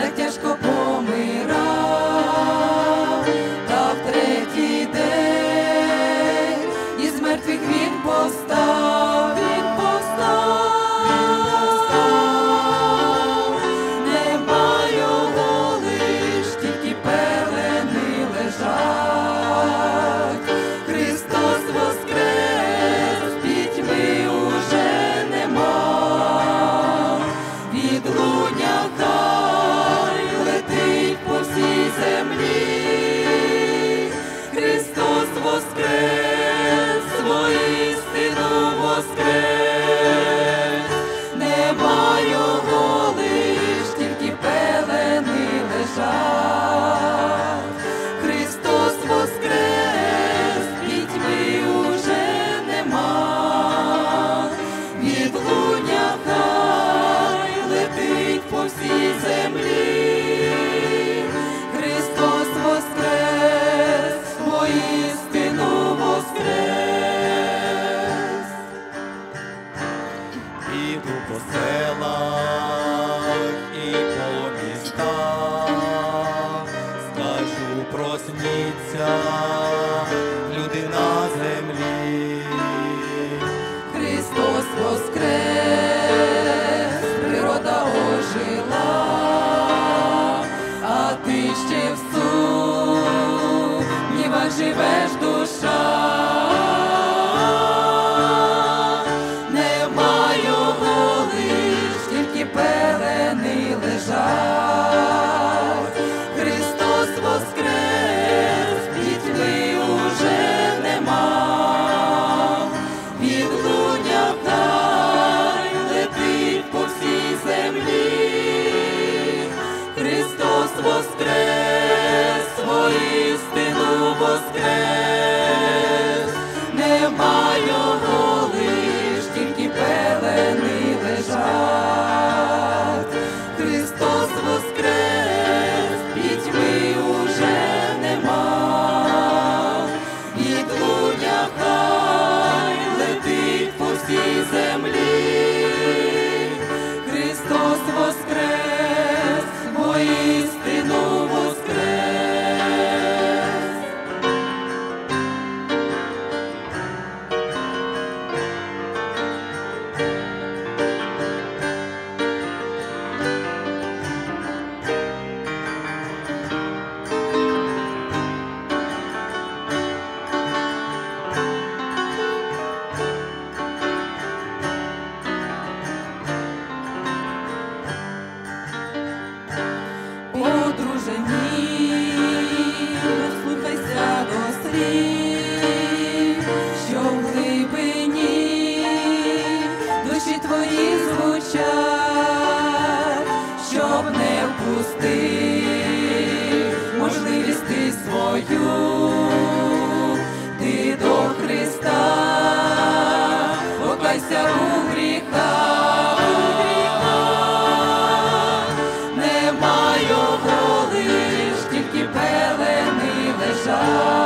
так тяжко помирав, та в третій день із мертвих він постав, нема його лиш, тільки пелени лежать. Христос воскрес, пітьми уже нема, відлуння хай летить по всій землі. Христос воскрес, воістину воскрес, нема його лиш, тільки пелени лежать. Христос воскрес, пітьми уже нема, відлуння хай летить по всій землі. Христос воскрес, воістину воскрес. Іду по селах і по містах, скажу, просніться, люди на землі. Христос воскрес, природа ожила, а ти ще в сумнівах живеш, душа. Нема його лиш, тільки пелени лежать. Христос воскрес, пітьми уже нема, відлуння хай летить по всій землі. Христос воскрес, воістину воскрес, нема його лиш, тільки пелени лежать. Христос воскрес, пітьми уже нема, відлуння хай летить по всій землі. Христос воскрес, воістину воскрес. О, друже мій, слухайся до слів, що в глибині душі твої звучать, щоб не впустив можливість ти свою, ти до Христа, покайся у гріхах. Нема його лиш, тільки пелени лежать.